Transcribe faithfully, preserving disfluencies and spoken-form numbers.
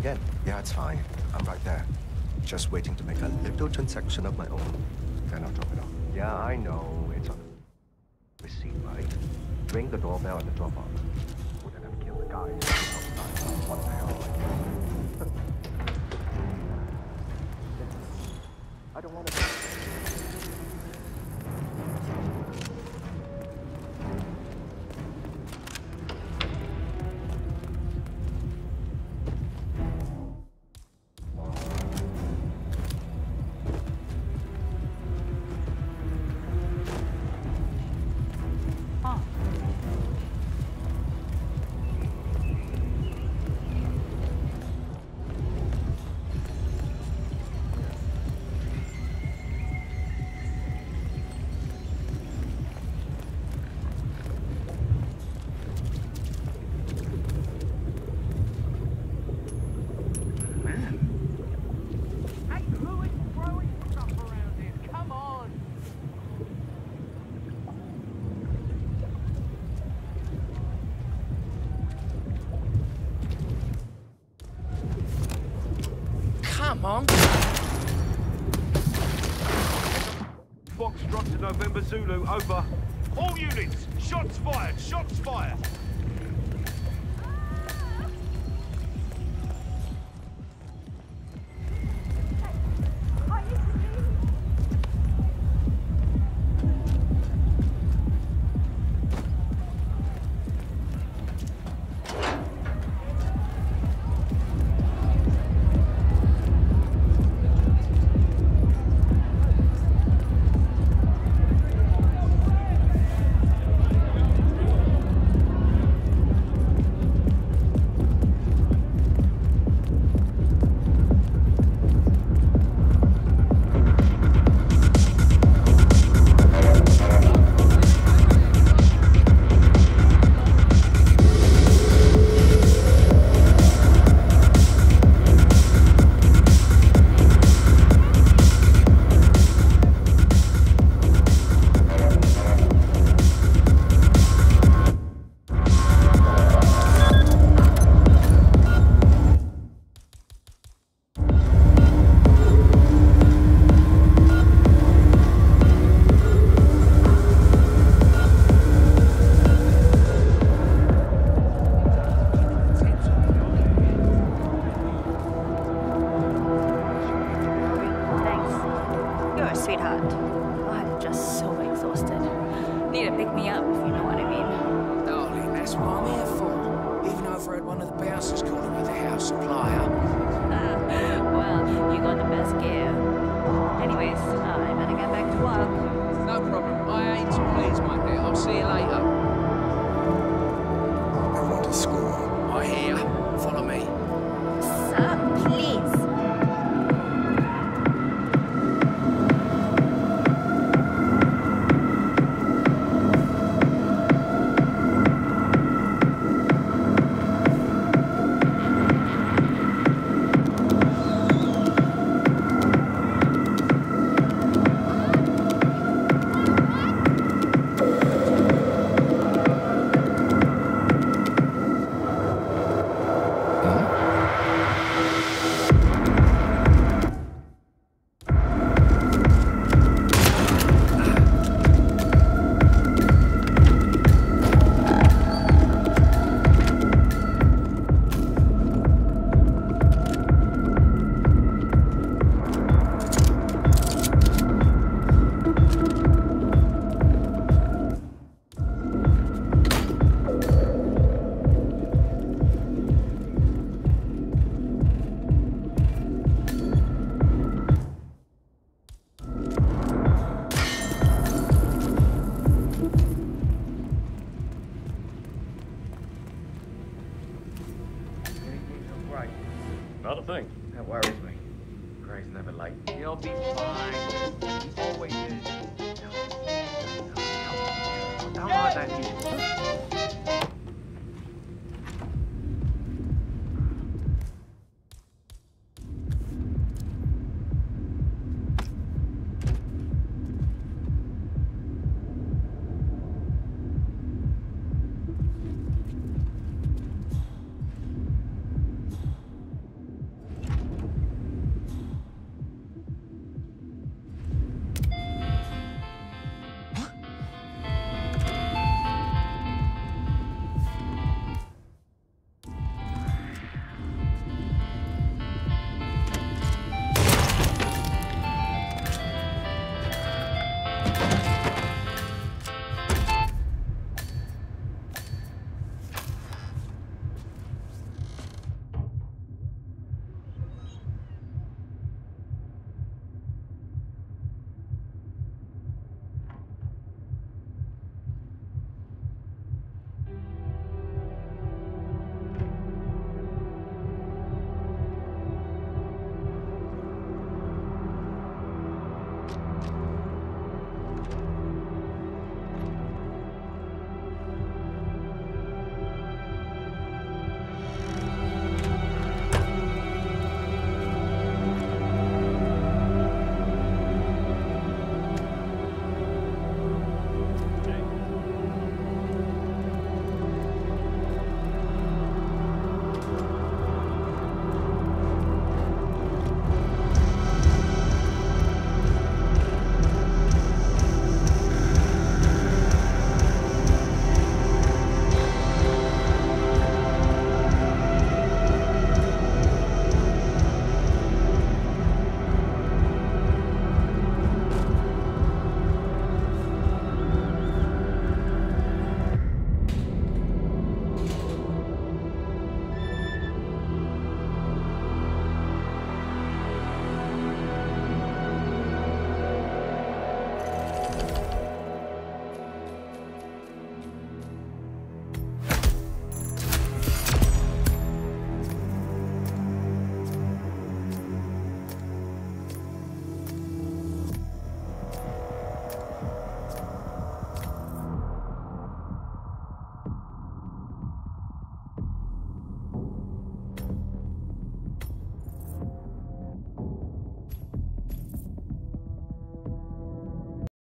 again. Yeah, it's fine. I'm right there. Just waiting to make a little transaction of my own. Then I'll drop it off. Yeah, I know. It's on the receipt, right? Ring the doorbell at the drop off. Wouldn't have killed the guy. What the hell? I don't want to... Come on. Foxtrot to November Zulu, over. All units, shots fired, shots fired. Sweetheart, I'm just so exhausted. Need to pick me up, if you know what I mean. Darling, that's what I'm here for. Even overheard one of the bouncers calling me the house supplier. Well, you got the best gear. Anyways, I better get back to work. No problem. I ain't to please, my dear. I'll see you later. I want to school. I hear. Follow me. Sir, please. Not a thing. That worries me. Gray's never late. You'll be fine. He always is. Don't like that.